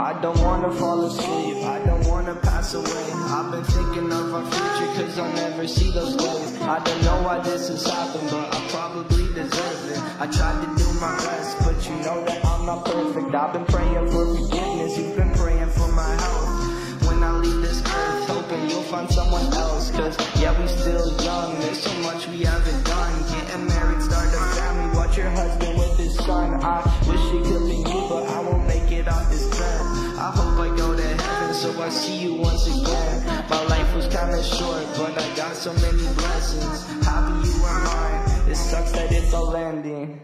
I don't wanna fall asleep, I don't wanna pass away. I've been thinking of our future, cause I'll never see those days. I don't know why this has happened, but I probably deserve it. I tried to do my best, but you know that I'm not perfect. I've been praying for forgiveness, you've been praying for my health. When I leave this earth, hoping you'll find someone else. Cause yeah, we still young, there's so much we haven't done. Getting married, start a family, watch your husband with his son. I wish it could be me, but I won't make it off this bed. I hope I go to heaven, so I see you once again. My life was kinda short, but I got so many blessings. Happy you are mine, it sucks that it's all ending.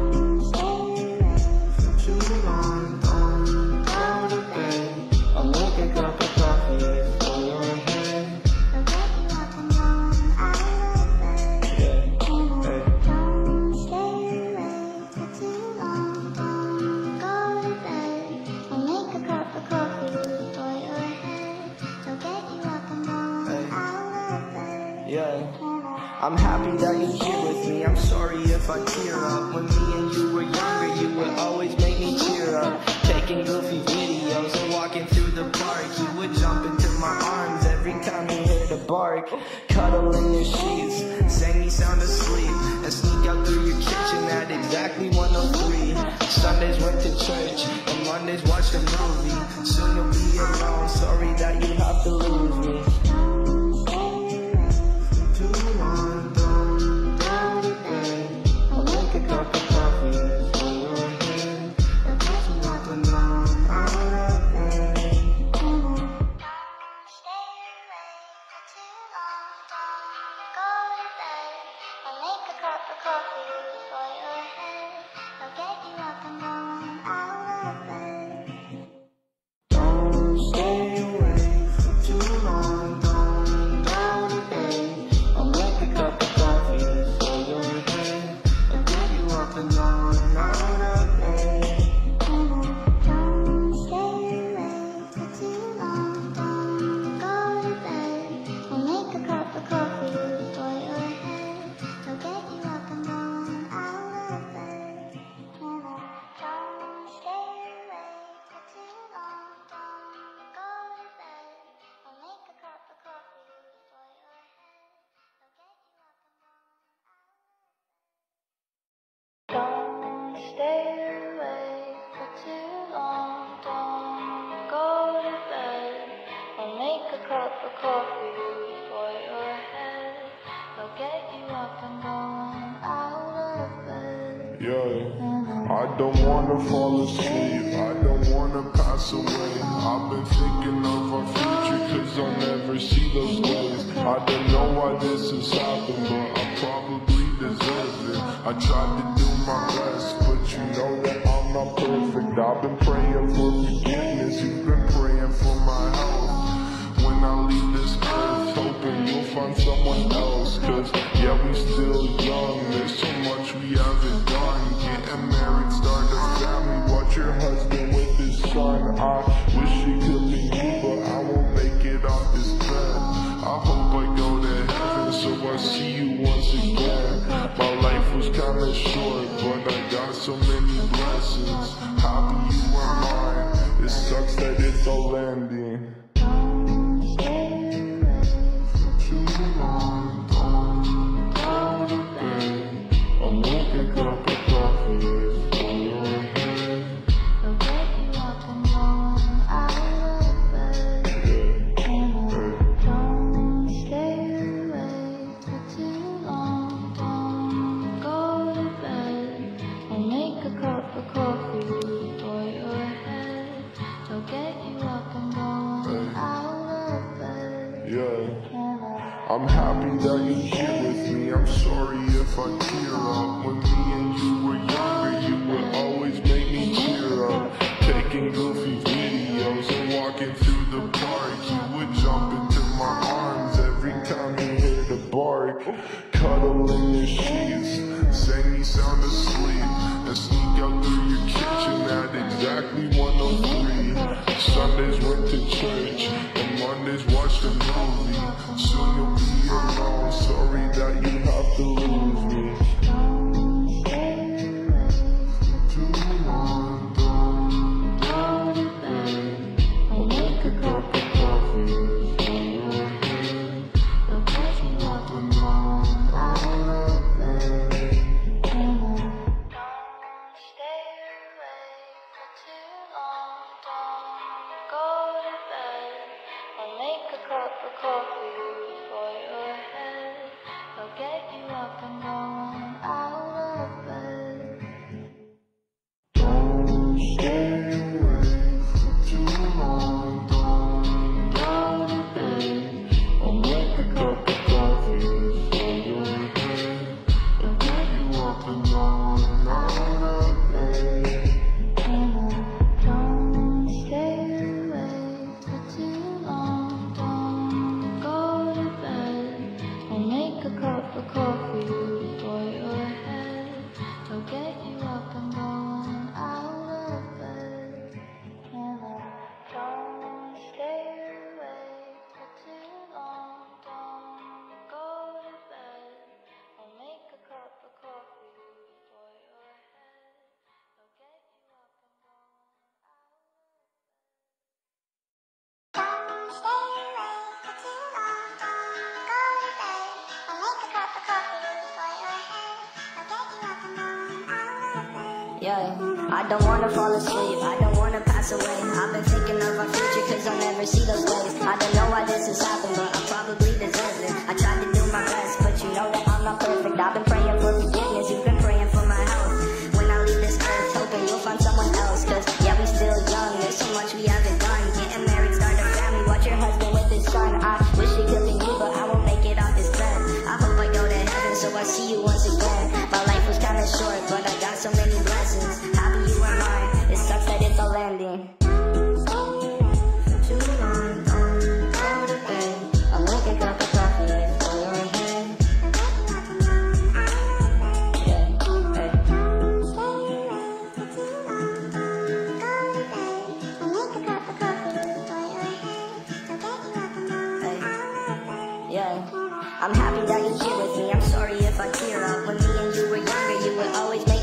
Too long, don't go to bed. I'll make a cup of coffee for your head. Yeah, hey. Don't stay awake for too long. Don't go to bed. I'll make a cup of coffee for your head. I'll get you up and down out of bed. Yeah. I'm happy that you're here with me. I'm sorry if I tear up. When me and you were younger, you would always make me cheer up. Taking goofy videos and walking through the park. You would jump into my arms every time you heard a bark. Cuddle in your sheets, sang me sound asleep, and sneak out through your kitchen at exactly 1:03. Sundays went to church, and Mondays watched a movie. Soon you'll be alone, sorry that you have to lose me. Don't stay awake for too long. Don't go to bed. I'll make a cup of coffee for your head. I'll get you up and going out of bed. Yeah, I don't wanna fall asleep, I don't wanna pass away. I've been thinking of our future, cause I'll never see those days. I don't know why this has happened, but I probably deserve it. I tried to do my best, but you know that I'm not perfect. I've been praying for forgiveness, you've been praying for my health. When I leave this earth, hoping you'll find someone else. Cause yeah, we still young, there's so much we haven't done. Getting married, start a family, watch your husband with his son. I wish it could be me, but I won't make it off this bed. I hope I go to heaven, so I see you once again. My life was kinda short, but I got so many blessings. Happy you are mine, it sucks that it's all ending. Too long, don't go to bed. I'll make a cup of coffee for your head. I'll get you up and going out of bed. Don't stay awake for too long. Don't go to bed. I'll make a cup of coffee for your head. I'll get you up and going out of bed. Yeah. I'm happy that you're here with me. I'm sorry if I tear up. When me and you were younger, you would always make me cheer up. Taking goofy videos and walking through the park. You would jump into my arms every time you heard a bark. Cuddle in your sheets, sang me sound asleep, and sneak out through your kitchen at exactly 1:03. Sundays went to church, and Mondays watched a movie. Soon you'll be alone, sorry that you have to lose me. Too long, don't go to bed. Yeah, I don't wanna fall asleep, I don't wanna pass away. I've been thinking of our future cause I'll never see those days. I don't know why this has happened, but I probably deserve it. I tried to do my best, but you know that I'm not perfect. I've been praying for forgiveness, you've been praying for my health. When I leave this earth, hoping you'll find someone else. Cause yeah, we still young, there's so much we haven't done. Getting married, start a family, watch your husband with his son. I wish it could be me, but I won't make it off this bed. I hope I go to heaven, so I see you once again. My life was kinda short, but I got so many blessings. Happy you are mine, it sucks that it's all ending. For too long, don't go to bed. I'll make a cup of coffee for your head. Yeah, hey. Yeah, I'm happy that you're here with me. I'm sorry if I tear up. When me and you were younger, you would always make